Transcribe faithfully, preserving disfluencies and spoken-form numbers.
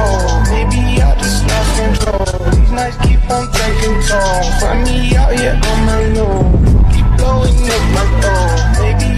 cold. Maybe I just lost control. These nights keep on taking toll. Find me out here on my own. Keep blowing up my phone. Maybe